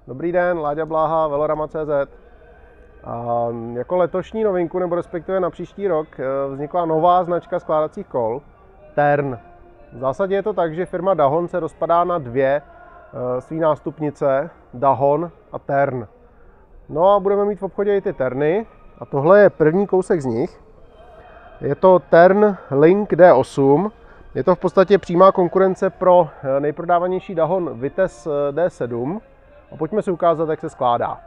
Dobrý den, Láďa Bláha, Velorama.cz. Jako letošní novinku, nebo respektive na příští rok, vznikla nová značka skládacích kol, Tern. V zásadě je to tak, že firma Dahon se rozpadá na dvě své nástupnice, Dahon a Tern. No a budeme mít v obchodě i ty Terny, a tohle je první kousek z nich. Je to Tern Link D8. Je to v podstatě přímá konkurence pro nejprodávanější Dahon Vitesse D7. A pojďme si ukázat, jak se skládá.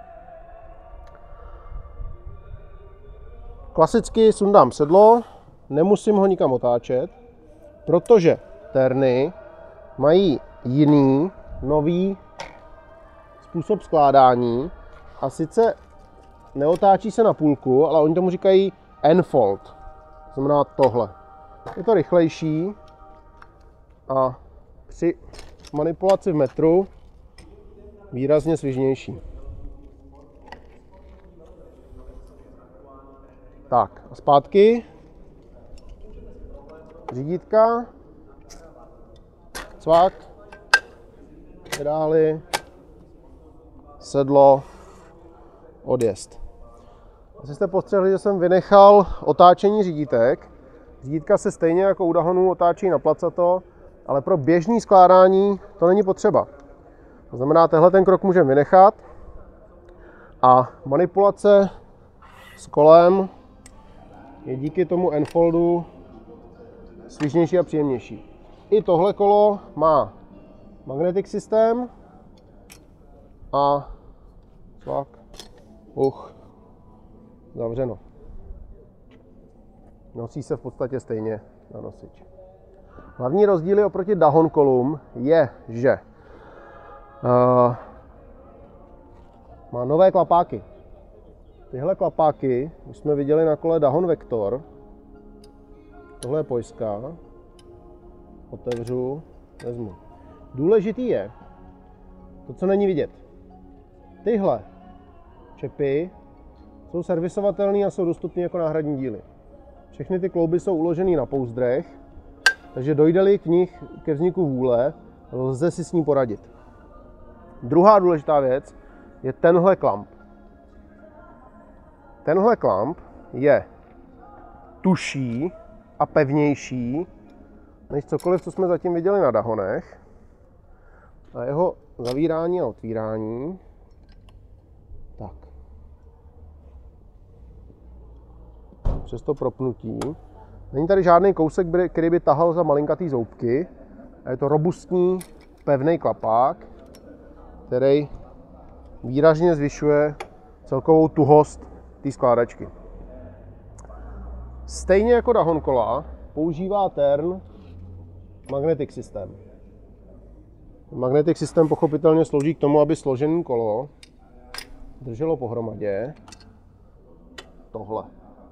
Klasicky sundám sedlo, nemusím ho nikam otáčet, protože Terny mají jiný, nový způsob skládání, a sice neotáčí se na půlku, ale oni tomu říkají N-fold, to znamená tohle. Je to rychlejší a při manipulaci v metru výrazně svižnější. Tak a zpátky. Řídítka, cvak, pedály, sedlo, odjezd. Asi jste postřehli, že jsem vynechal otáčení řídítek. Řídítka se stejně jako u Dahonu otáčí na placato, ale pro běžné skládání to není potřeba. To znamená, tenhle ten krok můžeme vynechat a manipulace s kolem je díky tomu N-foldu svižnější a příjemnější. I tohle kolo má magnetic systém a cvak, zavřeno. Nosí se v podstatě stejně na nosič. Hlavní rozdíly oproti Dahon kolům je, že má nové klapáky. Tyhle klapáky už jsme viděli na kole Dahon Vector. Tohle je pojistka. Otevřu, vezmu. Důležitý je to, co není vidět. Tyhle čepy jsou servisovatelné a jsou dostupné jako náhradní díly. Všechny ty klouby jsou uložené na pouzdrech, takže dojde-li k nich ke vzniku vůle, lze si s ní poradit. Druhá důležitá věc je tenhle klamp. Tenhle klamp je tužší a pevnější než cokoliv, co jsme zatím viděli na Dahonech. A jeho zavírání a otvírání. Tak. Přes to propnutí. Není tady žádný kousek, který by tahal za malinkatý zoubky. A je to robustní, pevný klapák, který výrazně zvyšuje celkovou tuhost té skládačky. Stejně jako Dahon kola používá Tern magnetic systém. Magnetic systém pochopitelně slouží k tomu, aby složené kolo drželo pohromadě tohle.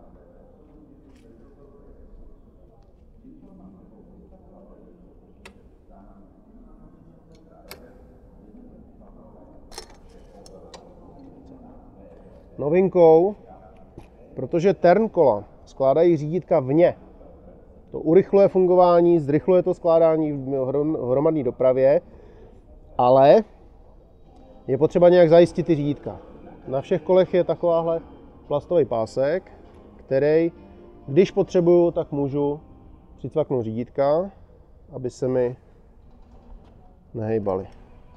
Novinkou, protože Tern kola skládají řídítka vně. To urychluje fungování, zrychluje to skládání v hromadné dopravě, ale je potřeba nějak zajistit ty řídítka. Na všech kolech je takováhle plastový pásek, který, když potřebuju, tak můžu přicvaknout řídítka, aby se mi nehejbaly.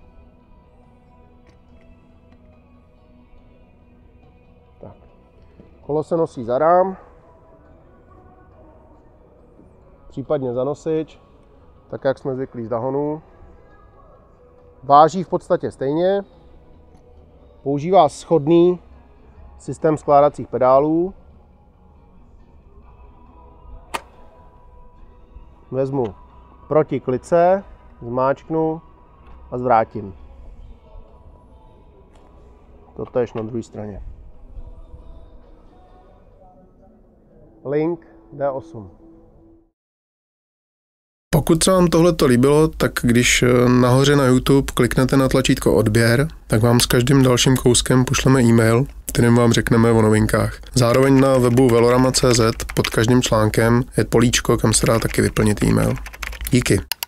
Tak. Kolo se nosí za rám, případně za nosič, tak jak jsme zvyklí z Dahonu. Váží v podstatě stejně, používá shodný systém skládacích pedálů. Vezmu proti klice, zmáčknu a zvrátím. Totéž na druhé straně. Link D8. Pokud se vám tohleto líbilo, tak když nahoře na YouTube kliknete na tlačítko odběr, tak vám s každým dalším kouskem pošleme e-mail, kterým vám řekneme o novinkách. Zároveň na webu Velorama.cz pod každým článkem je políčko, kam se dá taky vyplnit e-mail. Díky.